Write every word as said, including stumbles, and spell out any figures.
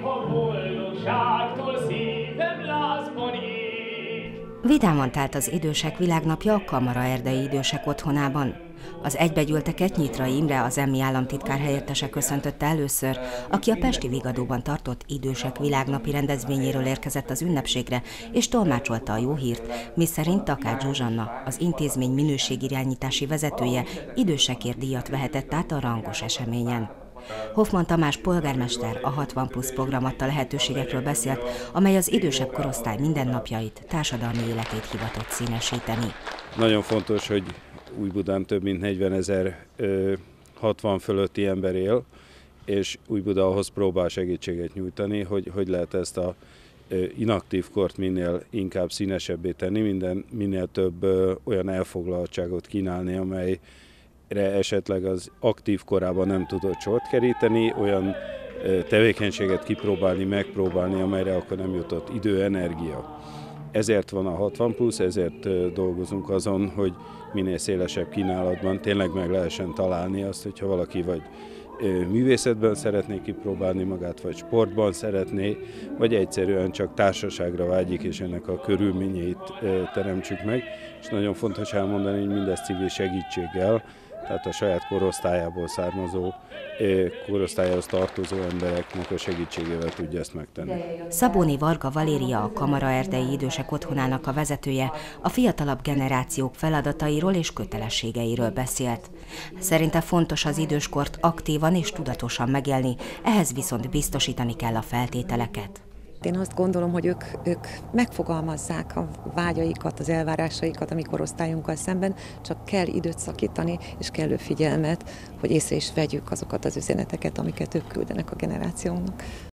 Vidáman telt az Idősek Világnapja a Kamara Erdei Idősek Otthonában. Az egybegyűlteket Nyitrai Imre, az EMMI államtitkár helyettese köszöntötte először, aki a pesti Vigadóban tartott Idősek Világnapi rendezvényéről érkezett az ünnepségre, és tolmácsolta a jó hírt, miszerint Takács Zsuzsanna, az intézmény minőségirányítási vezetője idősekért díjat vehetett át a rangos eseményen. Hoffmann Tamás polgármester a hatvan plusz program adta lehetőségekről beszélt, amely az idősebb korosztály mindennapjait, társadalmi életét hivatott színesíteni. Nagyon fontos, hogy Újbudán több mint negyvenezer hatvan fölötti ember él, és Újbuda ahhoz próbál segítséget nyújtani, hogy hogy lehet ezt a inaktív kort minél inkább színesebbé tenni, minden, minél több olyan elfoglaltságot kínálni, amely esetleg az aktív korában nem tudott sort keríteni, olyan tevékenységet kipróbálni, megpróbálni, amelyre akkor nem jutott idő, energia. Ezért van a hatvan plusz, ezért dolgozunk azon, hogy minél szélesebb kínálatban tényleg meg lehessen találni azt, hogyha valaki vagy művészetben szeretné kipróbálni magát, vagy sportban szeretné, vagy egyszerűen csak társaságra vágyik, és ennek a körülményeit teremtsük meg. És nagyon fontos elmondani, hogy mindez civil segítséggel, tehát a saját korosztályából származó, korosztályához tartozó embereknek a segítségével tudja ezt megtenni. Szabóni Varga Valéria, a Kamara Erdei Idősek Otthonának a vezetője, a fiatalabb generációk feladatairól és kötelességeiről beszélt. Szerinte fontos az időskort aktívan és tudatosan megélni, ehhez viszont biztosítani kell a feltételeket. Én azt gondolom, hogy ők, ők megfogalmazzák a vágyaikat, az elvárásaikat a mi korosztályunkkal szemben, csak kell időt szakítani, és kellő figyelmet, hogy észre is vegyük azokat az üzeneteket, amiket ők küldenek a generációnknak.